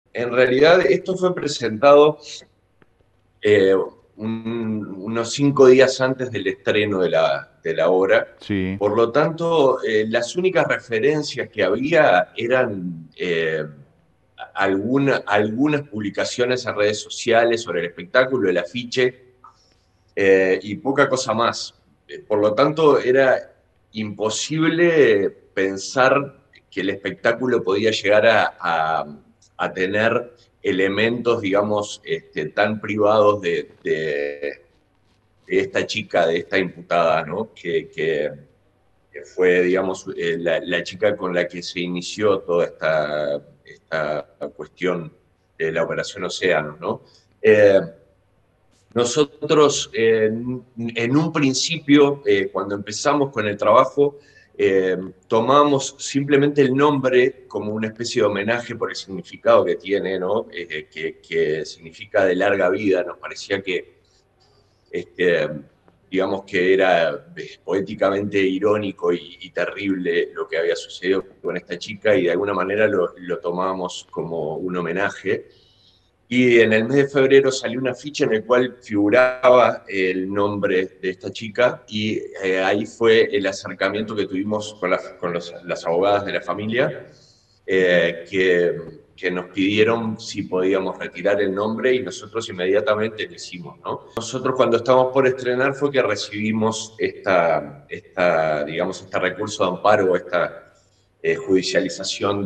En realidad, esto fue presentado eh, unos 5 días antes del estreno de la obra. Sí, Por lo tanto, las únicas referencias que había eran algunas publicaciones en redes sociales sobre el espectáculo, el afiche, y poca cosa más. Por lo tanto, era imposible pensar que el espectáculo podía llegar a tener elementos, digamos, tan privados de esta chica, de esta imputada, ¿no? Que fue, digamos, la chica con la que se inició toda esta cuestión de la Operación Océano, ¿no? Nosotros, en un principio, cuando empezamos con el trabajo, eh, tomamos simplemente el nombre como una especie de homenaje por el significado que tiene, ¿no? Que significa de larga vida. Nos parecía que, este, digamos, que era poéticamente irónico y terrible lo que había sucedido con esta chica, y de alguna manera lo tomábamos como un homenaje. Y en el mes de febrero salió una ficha en el cual figuraba el nombre de esta chica, y ahí fue el acercamiento que tuvimos con las abogadas de la familia, que nos pidieron si podíamos retirar el nombre, y nosotros inmediatamente lo hicimos, ¿no? Nosotros, cuando estábamos por estrenar, fue que recibimos digamos, este recurso de amparo, esta judicialización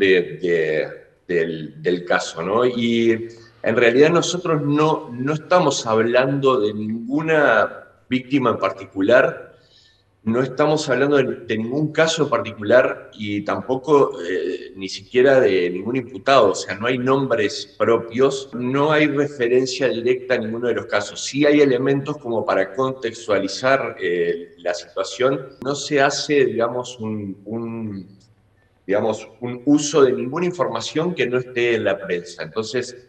del caso, ¿no? Y en realidad nosotros no estamos hablando de ninguna víctima en particular, no estamos hablando de ningún caso en particular, y tampoco ni siquiera de ningún imputado. O sea, no hay nombres propios, no hay referencia directa a ninguno de los casos. Sí hay elementos como para contextualizar la situación. No se hace, digamos, un uso de ninguna información que no esté en la prensa. Entonces,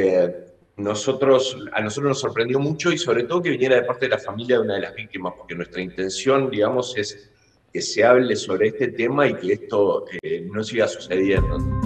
a nosotros nos sorprendió mucho, y sobre todo que viniera de parte de la familia de una de las víctimas, porque nuestra intención, digamos, es que se hable sobre este tema y que esto no siga sucediendo.